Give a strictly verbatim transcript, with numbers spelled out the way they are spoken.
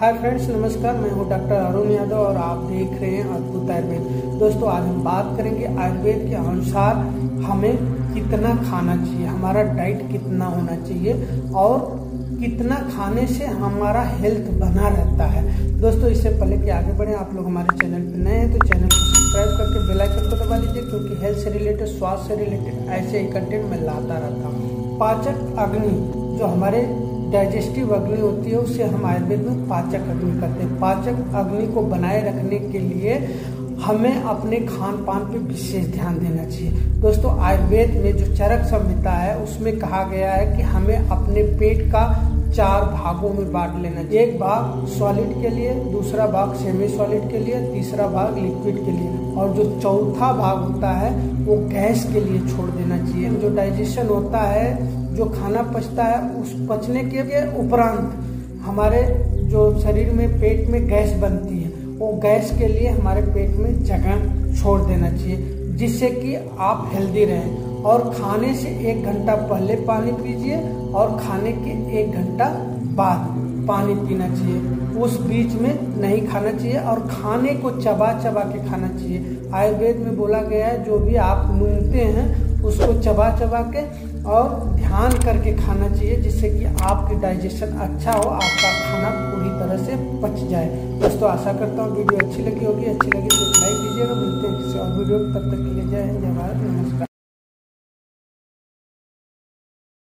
Hi friends, नमस्कार। मैं हूं डॉक्टर अरुण यादव और आप देख रहे हैं अद्भुत आयुर्वेद। दोस्तों, आज हम बात करेंगे आयुर्वेद के अनुसार हमें कितना खाना चाहिए, हमारा डाइट कितना होना चाहिए और कितना खाने से हमारा हेल्थ बना रहता है। दोस्तों, इससे पहले कि आगे बढ़े, आप लोग हमारे चैनल पर नए हैं तो चैनल को सब्सक्राइब करके बेल आइकन को दबा लीजिए, क्योंकि हेल्थ से रिलेटेड, स्वास्थ्य से रिलेटेड ऐसे ही कंटेंट मैं लाता रहता हूँ। पाचक अग्नि, जो हमारे डाइजेस्टिव अग्नि होती है, उससे हम आयुर्वेद में पाचक अग्नि करते हैं। पाचक अग्नि को बनाए रखने के लिए हमें अपने खान पान पे विशेष ध्यान देना चाहिए। दोस्तों, आयुर्वेद में जो चरक संहिता है उसमें कहा गया है कि हमें अपने पेट का चार भागों में बांट लेना चाहिए। एक भाग सॉलिड के लिए, दूसरा भाग सेमी सॉलिड के लिए, तीसरा भाग लिक्विड के लिए, और जो चौथा भाग होता है वो गैस के लिए छोड़ देना चाहिए। जो डाइजेशन होता है, जो खाना पचता है, उस पचने के उपरांत हमारे जो शरीर में पेट में गैस बनती है, वो गैस के लिए हमारे पेट में जगह छोड़ देना चाहिए, जिससे कि आप हेल्दी रहें। और खाने से एक घंटा पहले पानी पीजिए और खाने के एक घंटा बाद पानी पीना चाहिए। उस बीच में नहीं खाना चाहिए और खाने को चबा चबा के खाना चाहिए। आयुर्वेद में बोला गया है, जो भी आप नूनते हैं उसको चबा चबा के और ध्यान करके खाना चाहिए, जिससे कि आपकी डाइजेशन अच्छा हो, आपका खाना पूरी तरह से पच जाए। दोस्तों, आशा करता हूँ वीडियो अच्छी लगी होगी। अच्छी लगी तो लाइक कीजिएगा। मिलते हैं किसी और वीडियो, तब तक के लिए जय हिंद, जय भारत, नमस्कार।